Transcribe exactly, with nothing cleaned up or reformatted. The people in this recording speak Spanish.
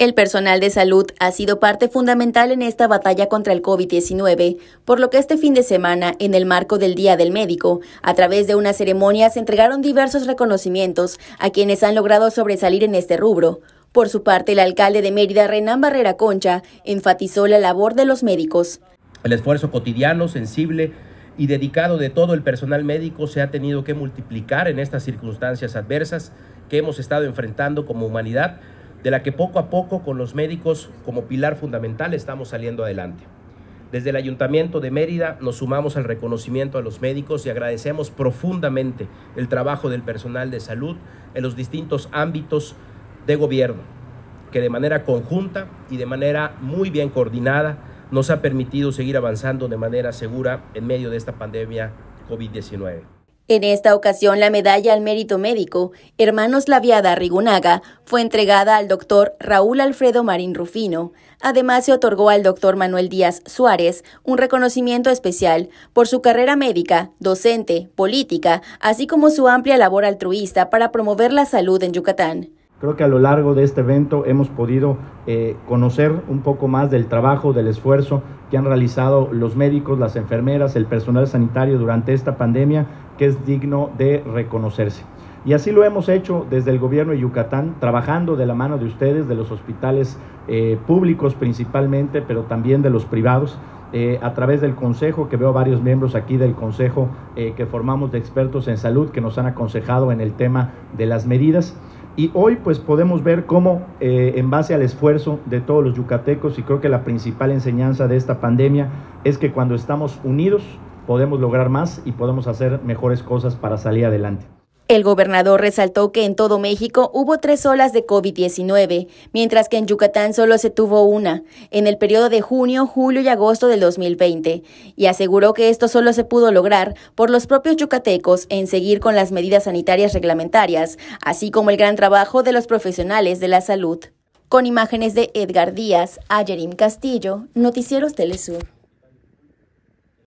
El personal de salud ha sido parte fundamental en esta batalla contra el COVID diecinueve, por lo que este fin de semana, en el marco del Día del Médico, a través de una ceremonia se entregaron diversos reconocimientos a quienes han logrado sobresalir en este rubro. Por su parte, el alcalde de Mérida, Renán Barrera Concha, enfatizó la labor de los médicos. El esfuerzo cotidiano, sensible y dedicado de todo el personal médico se ha tenido que multiplicar en estas circunstancias adversas que hemos estado enfrentando como humanidad, de la que poco a poco con los médicos como pilar fundamental estamos saliendo adelante. Desde el Ayuntamiento de Mérida nos sumamos al reconocimiento a los médicos y agradecemos profundamente el trabajo del personal de salud en los distintos ámbitos de gobierno, que de manera conjunta y de manera muy bien coordinada nos ha permitido seguir avanzando de manera segura en medio de esta pandemia COVID diecinueve. En esta ocasión, la medalla al mérito médico, Hermanos Laviada Rigunaga, fue entregada al doctor Raúl Alfredo Marín Rufino. Además, se otorgó al doctor Manuel Díaz Suárez un reconocimiento especial por su carrera médica, docente, política, así como su amplia labor altruista para promover la salud en Yucatán. Creo que a lo largo de este evento hemos podido eh, conocer un poco más del trabajo, del esfuerzo que han realizado los médicos, las enfermeras, el personal sanitario durante esta pandemia, que es digno de reconocerse. Y así lo hemos hecho desde el gobierno de Yucatán, trabajando de la mano de ustedes, de los hospitales eh, públicos principalmente, pero también de los privados, eh, a través del consejo, que veo varios miembros aquí del consejo eh, que formamos de expertos en salud, que nos han aconsejado en el tema de las medidas. Y hoy pues podemos ver cómo eh, en base al esfuerzo de todos los yucatecos, y creo que la principal enseñanza de esta pandemia es que cuando estamos unidos podemos lograr más y podemos hacer mejores cosas para salir adelante. El gobernador resaltó que en todo México hubo tres olas de COVID diecinueve, mientras que en Yucatán solo se tuvo una, en el periodo de junio, julio y agosto del dos mil veinte, y aseguró que esto solo se pudo lograr por los propios yucatecos en seguir con las medidas sanitarias reglamentarias, así como el gran trabajo de los profesionales de la salud. Con imágenes de Edgar Díaz, Ayerim Castillo, Noticieros Telesur.